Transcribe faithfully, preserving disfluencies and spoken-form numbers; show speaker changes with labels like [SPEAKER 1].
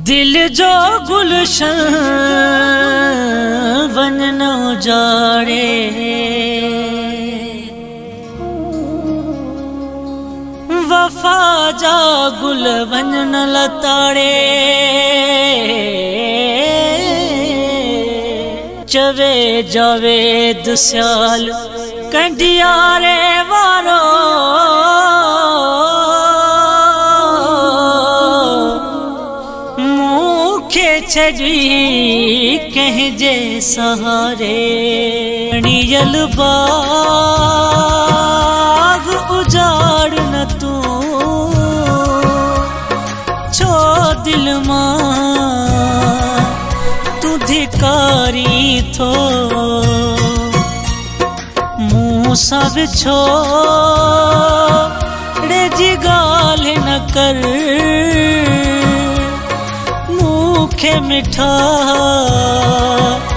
[SPEAKER 1] दिल जो गुलशन वन न उजाड़े, वफा जा गुल वन न लताड़े। चवे जावेद स्याल कंडियारे वारो, छड़ी कहजे सहारे। नियल बाग उजाड़ न तू छो दिल मां तू धिकारी थो। मुँह सब छोड़े जी गाल न कर, मुखे मिठा